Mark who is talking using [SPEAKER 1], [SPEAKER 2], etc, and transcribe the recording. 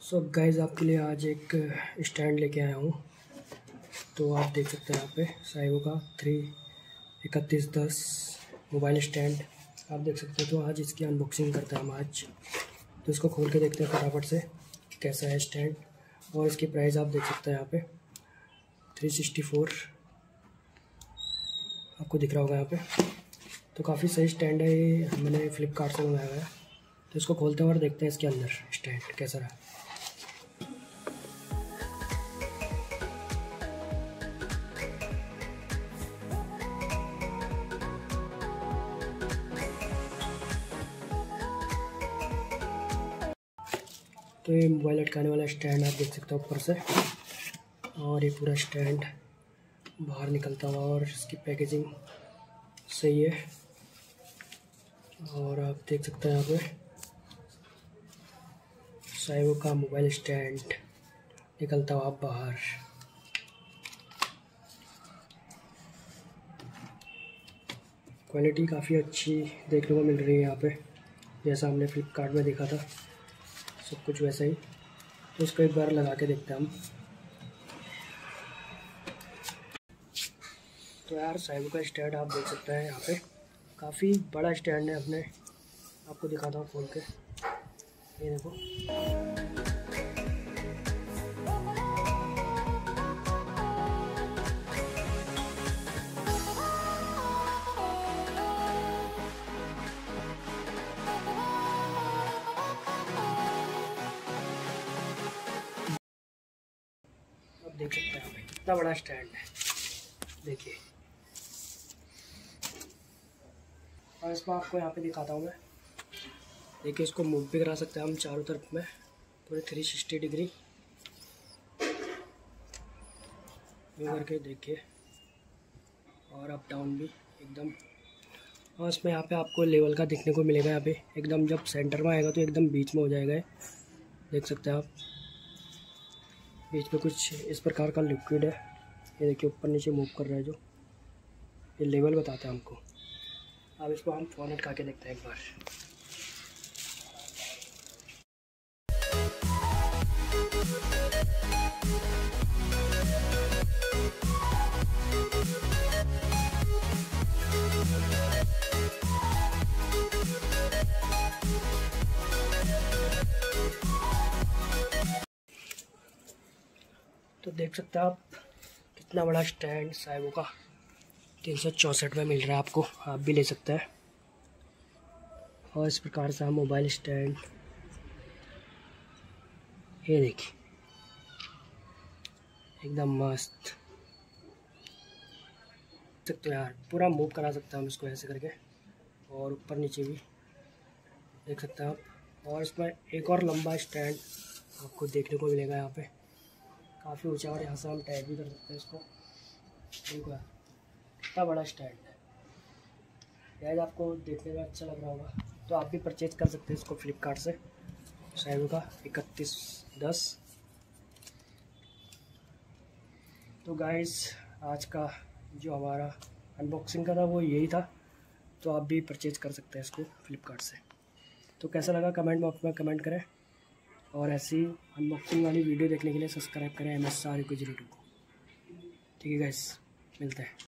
[SPEAKER 1] So guys आपके लिए आज एक स्टैंड लेके आया हूँ। तो आप देख सकते हैं यहाँ पे साइवो का 33110 मोबाइल स्टैंड आप देख सकते हैं। तो आज इसकी अनबॉक्सिंग करते हैं हम आज। तो इसको खोल के देखते हैं फटाफट से कैसा है स्टैंड। और इसकी प्राइस आप देख सकते हैं यहाँ पे 364 आपको दिख रहा होगा यहाँ पे। तो काफ़ी सही स्टैंड है ये, मैंने फ्लिपकार्ट से मंगाया हुआ है। तो इसको खोलते हैं और देखते हैं इसके अंदर स्टैंड कैसा रहा। तो ये मोबाइल लटकाने वाला स्टैंड आप देख सकते हो ऊपर से, और ये पूरा स्टैंड बाहर निकलता हुआ, और इसकी पैकेजिंग सही है। और आप देख सकते हैं यहाँ पे साइवो का मोबाइल स्टैंड निकलता हुआ बाहर। क्वालिटी काफ़ी अच्छी देखने को मिल रही है यहाँ पे, जैसा हमने फ्लिपकार्ट में देखा था सब कुछ वैसा ही। तो इसको एक बार लगा के देखते हैं हम। तो यार साइवो का स्टैंड आप देख सकते हैं यहाँ पे काफ़ी बड़ा स्टैंड है। अपने आपको दिखाता हूँ खोल के, ये देखो। आप देख सकते हैं यहाँ पे कितना बड़ा स्टैंड है, देखिए। और इसको आपको यहाँ पे दिखाता हूँ मैं, देखिए। इसको मूव भी करा सकते हैं हम चारों तरफ में, पूरे 360 डिग्री मूव करके, देखिए। और अप डाउन भी एकदम। और इसमें यहाँ पे आपको लेवल का देखने को मिलेगा यहाँ पे एकदम। जब सेंटर में आएगा तो एकदम बीच में हो जाएगा, देख सकते हैं आप। बीच में कुछ इस प्रकार का लिक्विड है, ये देखिए ऊपर नीचे मूव कर रहा है जो, ये लेवल बताता है हमको। अब इसको हम फ़ोन लटका के देखते हैं एक बार। तो देख सकते हैं आप कितना बड़ा स्टैंड साइवो का 364 में मिल रहा है आपको, आप भी ले सकते हैं। और इस प्रकार से हम मोबाइल स्टैंड, ये देखिए एकदम मस्त सकते हो यार। पूरा मूव करा सकते हैं हम इसको ऐसे करके, और ऊपर नीचे भी देख सकते हैं आप। और इसमें एक और लंबा स्टैंड आपको देखने को मिलेगा यहाँ पे, काफ़ी ऊंचा, और यहाँ से हम टैग भी कर सकते हैं इसको। देखो यार कितना बड़ा स्टैंड है। शायद आपको देखने में अच्छा लग रहा होगा, तो आप भी परचेज कर सकते हैं इसको फ्लिपकार्ट से, साइवो का 3110। तो गाइस आज का जो हमारा अनबॉक्सिंग का था वो यही था। तो आप भी परचेज कर सकते हैं इसको फ्लिपकार्ट से। तो कैसा लगा कमेंट बॉक्स में कमेंट करें, और ऐसी अनबॉक्सिंग वाली वीडियो देखने के लिए सब्सक्राइब करें MSR को। ठीक है गाइस, मिलते हैं।